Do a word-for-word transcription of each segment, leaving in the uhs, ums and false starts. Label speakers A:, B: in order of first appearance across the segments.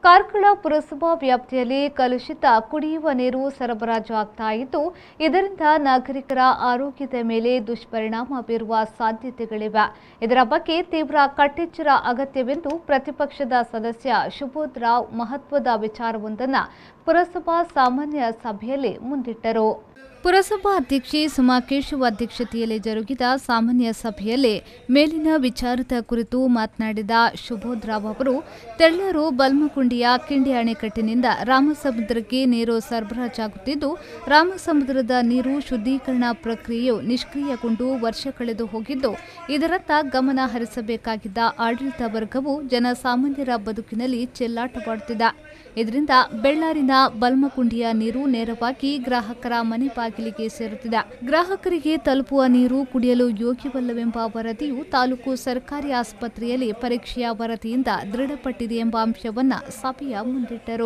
A: ಕಾರ್ಕಳ ಪುರಸಭಾ ವ್ಯಾಪ್ತಿಯಲ್ಲಿ ಕಲುಷಿತ ಕುಡಿಯುವ ನೀರು ಸರಬರಾಜು ಆಗ್ತಾ ಇದ್ದು, ಇದರಿಂದ ನಾಗರಿಕರ ಆರೋಗ್ಯದ ಮೇಲೆ ದುಷ್ಪರಿಣಾಮ ಬೀರುವ ಸಾಧ್ಯತೆಗಳಿವೆ. ಇದರ ಬಗ್ಗೆ ತೀವ್ರ ಕಟ್ಟೆಚ್ಚರ ಅಗತ್ಯವೆಂದು ಪ್ರತಿಪಕ್ಷದ ಸದಸ್ಯ ಶುಭೋದ್ ರಾವ್ ಮಹತ್ವದ ವಿಚಾರವೊಂದನ್ನು ಪುರಸಭಾ ಸಾಮಾನ್ಯ ಸಭೆಯಲ್ಲಿ ಮುಂದಿಟ್ಟರು. ಪುರಸಭಾ ಅಧ್ಯಕ್ಷೆ ಸುಮಾ ಕೇಶವ್ ಅಧ್ಯಕ್ಷತೆಯಲ್ಲಿ ಜರುಗಿದ ಸಾಮಾನ್ಯ ಸಭೆಯಲ್ಲಿ ಮೇಲಿನ ವಿಚಾರದ ಕುರಿತು ಮಾತನಾಡಿದ ಶುಭೋದ್ ರಾವ್ ಅವರು, ತೆಳ್ಳೂರು ಬಲ್ಮಕುಂಡಿಯ ಕಿಂಡಿ ಅಣೆಕಟ್ಟಿನಿಂದ ರಾಮಸಮುದ್ರಕ್ಕೆ ನೀರು ಸರಬರಾಜಾಗುತ್ತಿದ್ದು, ರಾಮಸಮುದ್ರದ ನೀರು ಶುದ್ಧೀಕರಣ ಪ್ರಕ್ರಿಯೆಯು ನಿಷ್ಕ್ರಿಯಗೊಂಡು ವರ್ಷ ಕಳೆದು ಹೋಗಿದ್ದು, ಇದರತ್ತ ಗಮನ ಹರಿಸಬೇಕಾಗಿದ್ದ ಆಡಳಿತ ವರ್ಗವು ಜನಸಾಮಾನ್ಯರ ಬದುಕಿನಲ್ಲಿ ಚೆಲ್ಲಾಟವಾಡುತ್ತಿದೆ. ಇದರಿಂದ ಬೆಳ್ಳಾರಿನ ಬಲ್ಮಕುಂಡಿಯ ನೀರು ನೇರವಾಗಿ ಗ್ರಾಹಕರ ಮನೆ ಬಾಗಿಲಿಗೆ ಸೇರುತ್ತಿದೆ. ಗ್ರಾಹಕರಿಗೆ ತಲುಪುವ ನೀರು ಕುಡಿಯಲು ಯೋಗ್ಯವಲ್ಲವೆಂಬ ವರದಿಯು ತಾಲೂಕು ಸರ್ಕಾರಿ ಆಸ್ಪತ್ರೆಯಲ್ಲಿ ಪರೀಕ್ಷೆಯ ವರದಿಯಿಂದ ದೃಢಪಟ್ಟಿದೆ ಎಂಬ ಅಂಶವನ್ನು ಸಭೆಯ ಮುಂದಿಟ್ಟರು.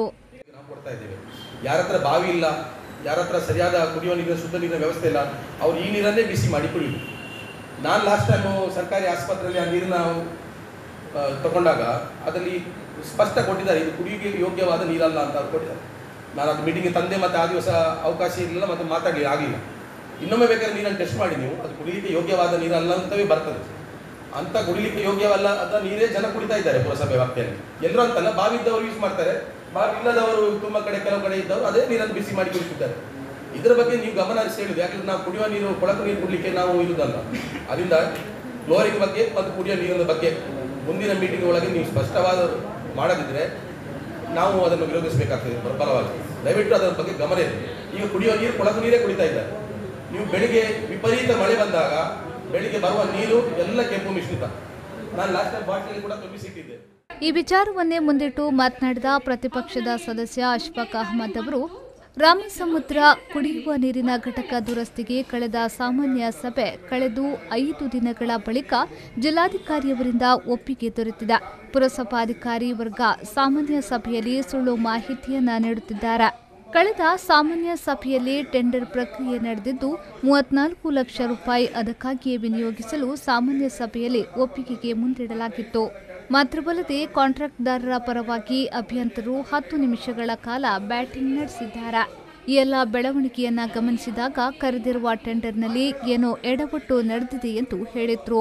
B: ಯಾರತ್ರ ಬಾವಿ ಇಲ್ಲ, ಯಾರತ್ರ ಸರಿಯಾದ ಕುಡಿಯುವ ನೀರಿನ ಶುದ್ಧ ನೀರಿನ ವ್ಯವಸ್ಥೆ ಇಲ್ಲ, ಅವ್ರು ಈ ನೀರನ್ನೇ ಬಿಸಿ ಮಾಡಿ ಕುಡಿಯುವುದು. ನಾನು ಲಾಸ್ಟ್ ಟೈಮು ಸರ್ಕಾರಿ ಆಸ್ಪತ್ರೆಯಲ್ಲಿ ಆ ನೀರನ್ನ ತಗೊಂಡಾಗ ಅದರಲ್ಲಿ ಸ್ಪಷ್ಟ ಕೊಟ್ಟಿದ್ದಾರೆ, ಇದು ಕುಡಿಯುವಿಕೆ ಯೋಗ್ಯವಾದ ನೀರಲ್ಲ ಅಂತ ಅವ್ರು ಕೊಟ್ಟಿದ್ದಾರೆ. ನಾನು ಅದು ಮೀಟಿಂಗ್ಗೆ ತಂದೆ ಮತ್ತು ಆ ದಿವಸ ಅವಕಾಶ ಇರಲಿಲ್ಲ ಮತ್ತು ಮಾತಾಡಲಿ ಆಗಲಿಲ್ಲ. ಇನ್ನೊಮ್ಮೆ ಬೇಕಾದ್ರೆ ನೀರನ್ನು ಟೆಸ್ಟ್ ಮಾಡಿ, ನೀವು ಅದು ಕುಡಿಲಿಕ್ಕೆ ಯೋಗ್ಯವಾದ ನೀರಲ್ಲ ಅಂತವೇ ಬರ್ತದೆ. ಅಂತ ಕುಡಿಲಿಕ್ಕೆ ಯೋಗ್ಯವಲ್ಲ ಅದ ನೀರೇ ಜನ ಕುಡಿತಾ ಇದ್ದಾರೆ ಪುರಸಭೆ ವ್ಯಾಪ್ತಿಯಲ್ಲಿ. ಎಲ್ಲರೂ ಅಂತಲ್ಲ, ಬಾವಿ ಇದ್ದವರು ಯೂಸ್ ಮಾಡ್ತಾರೆ, ಬಾವಿ ಇಲ್ಲದವರು ತುಂಬ ಕಡೆ ಕೆಲವು ಕಡೆ ಇದ್ದವರು ಅದೇ ನೀರನ್ನು ಬಿಸಿ ಮಾಡಿ ಕುಡಿತಿದ್ದಾರೆ. ಇದರ ಬಗ್ಗೆ ನೀವು ಗಮನ ಹರಿಸಿ ಹೇಳುದು, ಯಾಕಂದ್ರೆ ನಾವು ಕುಡಿಯುವ ನೀರು ಕೊಳಕು ನೀರು ಕುಡಲಿಕ್ಕೆ ನಾವು ಇರುವುದಲ್ಲ. ಅದರಿಂದ ಫ್ಲೋರಿಂಗ್ ಬಗ್ಗೆ ಮತ್ತು ಕುಡಿಯುವ ನೀರಿನ ಬಗ್ಗೆ ಮುಂದಿನ ಮೀಟಿಂಗ್ ಒಳಗೆ ನೀವು ಸ್ಪಷ್ಟವಾದ ಮಾಡದಿದ್ದರೆ ನಾವು ಅದನ್ನು ವಿರೋಧಿಸಬೇಕಾಗ್ತದೆ ಬಲವಾಗಿ. ದಯವಿಟ್ಟು ಅದರ ಬಗ್ಗೆ ಗಮನ ಇದೆ. ಈಗ ಕುಡಿಯುವ ನೀರು ಕೊಳಕು ನೀರೇ ಕುಡಿತಾ ಇದ್ದಾರೆ. ನೀವು ಬೆಳಿಗ್ಗೆ ವಿಪರೀತ ಮಳೆ ಬಂದಾಗ ಬೆಳಿಗ್ಗೆ ಬರುವ ನೀರು ಎಲ್ಲ ಕೆಂಪು ಮಿಶ್ರಿತ. ನಾನು ಲಾಸ್ಟ್ ಟೈಮ್ ಬಾಟಲಿ ಕೂಡ ತುಂಬಿಸಿಟ್ಟಿದ್ದೆ.
A: ಈ ವಿಚಾರವನ್ನೇ ಮುಂದಿಟ್ಟು ಮಾತನಾಡಿದ ಪ್ರತಿಪಕ್ಷದ ಸದಸ್ಯ ಅಶ್ಫಾಕ್ ಅಹಮದ್ ಅವರು, ರಾಮಸಮುದ್ರ ಕುಡಿಯುವ ನೀರಿನ ಘಟಕ ದುರಸ್ತಿಗೆ ಕಳೆದ ಸಾಮಾನ್ಯ ಸಭೆ ಕಳೆದು ಐದು ದಿನಗಳ ಬಳಿಕ ಜಿಲ್ಲಾಧಿಕಾರಿಯವರಿಂದ ಒಪ್ಪಿಗೆ ದೊರೆತಿದೆ. ಪುರಸಭಾಧಿಕಾರಿ ವರ್ಗ ಸಾಮಾನ್ಯ ಸಭೆಯಲ್ಲಿ ಸುಳ್ಳು ಮಾಹಿತಿಯನ್ನ ನೀಡುತ್ತಿದ್ದಾರೆ. ಕಳೆದ ಸಾಮಾನ್ಯ ಸಭೆಯಲ್ಲಿ ಟೆಂಡರ್ ಪ್ರಕ್ರಿಯೆ ನಡೆದಿದ್ದು, ಮೂವತ್ನಾಲ್ಕು ಲಕ್ಷ ರೂಪಾಯಿ ಅದಕ್ಕಾಗಿಯೇ ವಿನಿಯೋಗಿಸಲು ಸಾಮಾನ್ಯ ಸಭೆಯಲ್ಲಿ ಒಪ್ಪಿಗೆಗೆ ಮುಂದಿಡಲಾಗಿತ್ತು. ಮಾತ್ರವಲ್ಲದೆ ಕಾಂಟ್ರಾಕ್ಟ್ದಾರರ ಪರವಾಗಿ ಅಭಿಯಂತರರು ಹತ್ತು ನಿಮಿಷಗಳ ಕಾಲ ಬ್ಯಾಟಿಂಗ್ ನಡೆಸಿದ್ದಾರೆ. ಈ ಎಲ್ಲ ಬೆಳವಣಿಗೆಯನ್ನ ಗಮನಿಸಿದಾಗ ಕರೆದಿರುವ ಟೆಂಡರ್ನಲ್ಲಿ ಏನೋ ಎಡವಟ್ಟು ನಡೆದಿದೆ ಎಂದು ಹೇಳಿದ್ರು.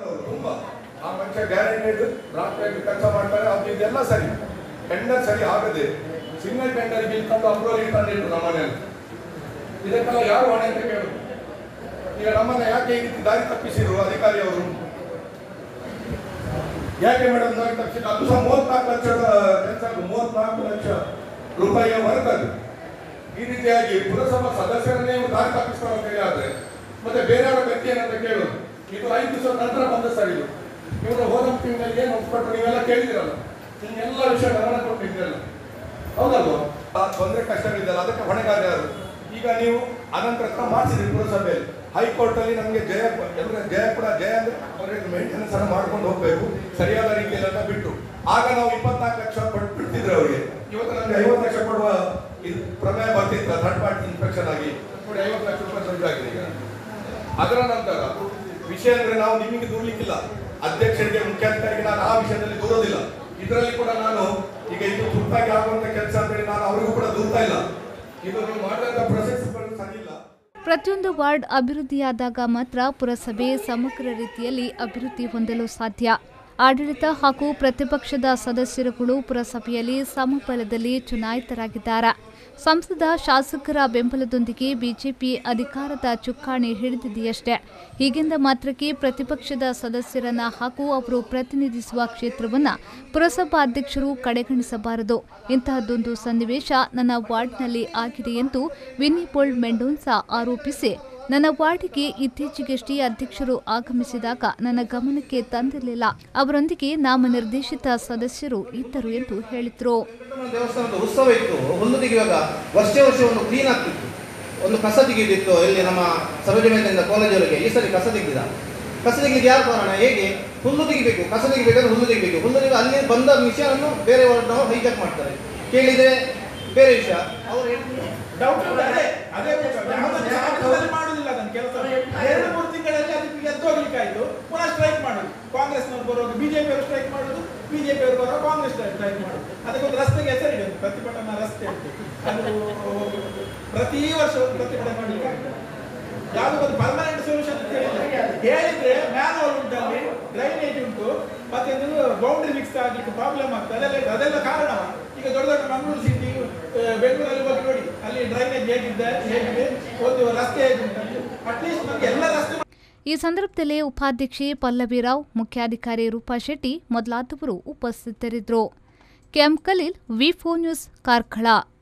C: ಸಿಂಗಲ್ ಟೆಂಡರ್ ಇಟ್ಕೊಂಡು ಅಪ್ರೂವಲ್ ಇಟ್ಕೊಂಡಿಟ್ಟು ನಮ್ಮನೆಯಲ್ಲಿ ಇದಕ್ಕೆಲ್ಲ ಯಾರು ಹೊಣೆ ಅಂತ ಕೇಳುದು. ಈಗ ನಮ್ಮನ್ನ ಯಾಕೆ ಈ ರೀತಿ ದಾರಿ ತಪ್ಪಿಸಿದ್ರು ಅಧಿಕಾರಿಯವರು? ಯಾಕೆ ಮೇಡಮ್ ದಾರಿ ತಪ್ಪಿಸಿದ್ರು? ಅದು ಸಹ ಮೂವತ್ನಾಲ್ಕು ಲಕ್ಷದ ಕೆಲಸ, ಮೂವತ್ನಾಲ್ಕು ಲಕ್ಷ ರೂಪಾಯಿಯ ವರ್ಕ್ ಅದು. ಈ ರೀತಿಯಾಗಿ ಪುರಸಭಾ ಸದಸ್ಯರನ್ನೇ ಇವರು ದಾರಿ ತಪ್ಪಿಸ್ತಾರೆ ಅಂತ ಹೇಳಿ ಆದ್ರೆ ಮತ್ತೆ ಬೇರೆಯವರ ಗತಿ ಏನಂತ ಕೇಳೋದು. ಇದು ಐದು ದಿವಸದ ನಂತರ ಬಂದ ಸರ್. ಇದು ಇವರು ಹೋದ ತಿಂಗಳಲ್ಲಿ ಏನು ಒಪ್ಪಿಕೊಟ್ಟು ನೀವೆಲ್ಲ ಕೇಳಿದಿರಲ್ಲ, ನಿಮ್ಗೆಲ್ಲ ವಿಷಯ ಗಮನ ಕೊಟ್ಟಿದ್ದೀರಲ್ಲ, ಹೌದಲ್ವ? ಆ ತೊಂದರೆ ಕಷ್ಟಗಳಿದ್ದಲ್ಲ, ಅದಕ್ಕೆ ಹೊಣೆಗಾರ ಯಾರು? ಈಗ ನೀವು ಅನಂತರ ಹತ್ರ ಮಾಡಿಸಿದ್ರಿ ಪುರಸಭೆಯಲ್ಲಿ, ಹೈಕೋರ್ಟ್ ಅಲ್ಲಿ ನಮಗೆ ಜಯ ಎಲ್ಲ ಜಯ ಕೂಡ ಜಯ ಅಂದ್ರೆ ಅವರಿಗೆ ಮೇಂಟೆನೆನ್ಸ್ ಅನ್ನು ಮಾಡ್ಕೊಂಡು ಹೋಗ್ಬೇಕು ಸರಿಯಾದ ರೀತಿಯಲ್ಲೆಲ್ಲ ಬಿಟ್ಟು. ಆಗ ನಾವು ಇಪ್ಪತ್ನಾಲ್ಕು ಲಕ್ಷ ಕೊಟ್ಟು ಬಿಡ್ತಿದ್ರೆ ಅವರಿಗೆ. ಇವತ್ತು ನಮಗೆ ಐವತ್ತು ಲಕ್ಷ ಕೊಡುವ ಇದು ಪ್ರಮೇಯ ಬರ್ತಿತ್ತು ಥರ್ಡ್ ಪಾರ್ಟಿ ಇನ್ಸ್ಪೆಕ್ಷನ್ ಆಗಿ ನೋಡಿ, ಐವತ್ತು ಲಕ್ಷ ರೂಪಾಯಿ ದುಡ್ಡಾಗಿದೆ ಈಗ. ಅದರ ನಂತರ ವಿಷಯ ಅಂದ್ರೆ ನಾವು ನಿಮಗೆ ದೂರ್ಲಿಕ್ಕಿಲ್ಲ, ಅಧ್ಯಕ್ಷರಿಗೆ ಮುಖ್ಯಾಧಿಕಾರಿಗೆ ನಾನು ಆ ವಿಷಯದಲ್ಲಿ ದೂರೋದಿಲ್ಲ. ಇದರಲ್ಲಿ ಕೂಡ ನಾನು ಈಗ ಇದು ತುರ್ತಾಗಿ ಆಗುವಂತ ಕೆಲಸ ಅಂತೇಳಿ ನಾನು ಅವರಿಗೂ ಕೂಡ ದೂರ್ತಾ ಇಲ್ಲ. ಇದು ನೀವು ಮಾಡಿದಂತ ಪ್ರೊಸೆಸ್ಗಳು ಸರಿ ಇಲ್ಲ.
A: ಪ್ರತಿಯೊಂದು ವಾರ್ಡ್ ಅಭಿವೃದ್ಧಿಯಾದಾಗ ಮಾತ್ರ ಪುರಸಭೆ ಸಮಗ್ರ ರೀತಿಯಲ್ಲಿ ಅಭಿವೃದ್ಧಿ ಹೊಂದಲು ಸಾಧ್ಯ. ಆಡಳಿತ ಹಾಗೂ ಪ್ರತಿಪಕ್ಷದ ಸದಸ್ಯರುಗಳು ಪುರಸಭೆಯಲ್ಲಿ ಸಮಬಲದಲ್ಲಿ ಚುನಾಯಿತರಾಗಿದ್ದಾರೆ. ಸಂಸದ ಶಾಸಕರ ಬೆಂಬಲದೊಂದಿಗೆ ಬಿಜೆಪಿ ಅಧಿಕಾರದ ಚುಕ್ಕಾಣಿ ಹಿಡಿದಿದೆಯಷ್ಟೇ. ಹೀಗೆಂದ ಮಾತ್ರಕ್ಕೆ ಪ್ರತಿಪಕ್ಷದ ಸದಸ್ಯರನ್ನ ಹಾಗೂ ಅವರು ಪ್ರತಿನಿಧಿಸುವ ಕ್ಷೇತ್ರವನ್ನು ಪುರಸಭಾಧ್ಯಕ್ಷರು ಕಡೆಗಣಿಸಬಾರದು. ಇಂತಹದ್ದೊಂದು ಸನ್ನಿವೇಶ ನನ್ನ ವಾರ್ಡ್ನಲ್ಲಿ ಆಗಿದೆ ಎಂದು ವಿನ್ನಿಪೋಲ್ಡ್ ಮೆಂಡೋನ್ಸಾ ಆರೋಪಿಸಿ, ನನ್ನ ವಾರ್ಡಿಗೆ ಇತ್ತೀಚೆಗಷ್ಟೇ ಅಧ್ಯಕ್ಷರು ಆಗಮಿಸಿದಾಗ ನನ್ನ ಗಮನಕ್ಕೆ ತಂದಿರಲಿಲ್ಲ. ಅವರೊಂದಿಗೆ ನಾಮನಿರ್ದೇಶಿತ ಸದಸ್ಯರು ಇದ್ದರು ಎಂದು ಹೇಳಿದರು.
D: ದೇವಸ್ಥಾನದ ಉತ್ಸವ ಇತ್ತು, ಹುಲ್ಲು ತೆಗೆಯುವಾಗ ವರ್ಷ ವರ್ಷ ಒಂದು ಕ್ಲೀನ್ ಆಗ್ತಿತ್ತು, ಒಂದು ಕಸ ತೆಗೆಯುತ್ತಿತ್ತು. ಇಲ್ಲಿ ನಮ್ಮ ಸರೋಜಮೇಂದ್ರದಿಂದ ಕಾಲೇಜವರೆಗೆ ಈ ಸರಿ ಕಸ ತೆಗೆದ. ಕಸ ತೆಗೆಲಿಕ್ಕೆ ಯಾರು ಕಾರಣ? ಹೇಗೆ ಹುಲ್ಲು ತೆಗಿಬೇಕು, ಕಸ ತೆಗಿಬೇಕಾದ್ರೆ ಹುಲ್ಲು ತೆಗಿಬೇಕು. ಹುಲ್ಲು ತೆಗೆದು ಅಲ್ಲಿ ಬಂದ ವಿಷಯವನ್ನು ಬೇರೆ ವಾರ್ಡ್ನವರು ಹೈಜಾಕ್ ಮಾಡ್ತಾರೆ. ಕೇಳಿದ್ರೆ ಬೇರೆ ವಿಷಯ ಅವರು
C: ಡೌಟ್ ಅದೇ ಮಾಡುದಿಲ್ಲ. ಅದನ್ನು ಕೆಲಸ ಎರಡು ಮೂರು ತಿಂಗಳಲ್ಲಿ ಅದಕ್ಕೆ ಎದ್ದು ಹೋಗ್ಲಿಕ್ಕಾಯ್ತು, ಪುನಃ ಸ್ಟ್ರೈಕ್ ಮಾಡೋದು. ಕಾಂಗ್ರೆಸ್ನವ್ರು ಬರುವಾಗ ಬಿಜೆಪಿ ಅವರು ಸ್ಟ್ರೈಕ್ ಮಾಡೋದು,
E: ಬಿಜೆಪಿ ಅವರು ಬರೋ ಕಾಂಗ್ರೆಸ್ ಟ್ರೈ ಮಾಡೋದು. ಅದಕ್ಕೊಂದು ರಸ್ತೆಗೆ ಹೆಸರಿದೆ, ಪ್ರತಿಭಟನಾ ರಸ್ತೆ ಅಂತ. ಅದು ಪ್ರತಿ ವರ್ಷ ಒಂದು ಪ್ರತಿಭಟನೆ ಮಾಡಲಿಕ್ಕೆ ಯಾವುದೋ ಒಂದು ಪರ್ಮನೆಂಟ್ ಸೊಲ್ಯೂಷನ್ ಅಂತ ಹೇಳಿದ್ರೆ ಮ್ಯಾನುವಲ್ ಉಂಟು, ಅಲ್ಲಿ ಡ್ರೈನೇಜ್ ಉಂಟು, ಮತ್ತೆ ಬೌಂಡ್ರಿ ಫಿಕ್ಸ್ ಆಗ್ಲಿಕ್ಕೆ ಪ್ರಾಬ್ಲಮ್ ಆಗ್ತದೆ. ಅದೆಲ್ಲ ಅದೆಲ್ಲ ಕಾರಣ. ಈಗ ದೊಡ್ಡ ದೊಡ್ಡ ಮಂಗಳೂರು ಸಿಟಿ, ಬೆಂಗಳೂರಲ್ಲಿ ಹೋಗಿ ನೋಡಿ, ಅಲ್ಲಿ ಡ್ರೈನೇಜ್ ಹೇಗಿದೆ, ಹೇಗಿದೆ, ಒಂದು ರಸ್ತೆ ಹೇಗುಂಟು, ಅಟ್ಲೀಸ್ಟ್ ನಮಗೆ ಎಲ್ಲ ರಸ್ತೆ.
A: ಈ ಸಂದರ್ಭದಲ್ಲಿ ಉಪಾಧ್ಯಕ್ಷೆ ಪಲ್ಲವಿರಾವ್, ಮುಖ್ಯಾಧಿಕಾರಿ ರೂಪಾ ಶೆಟ್ಟಿ ಮೊದಲಾದವರು ಉಪಸ್ಥಿತರಿದ್ದರು. KM Khalil, V four news, Karkala.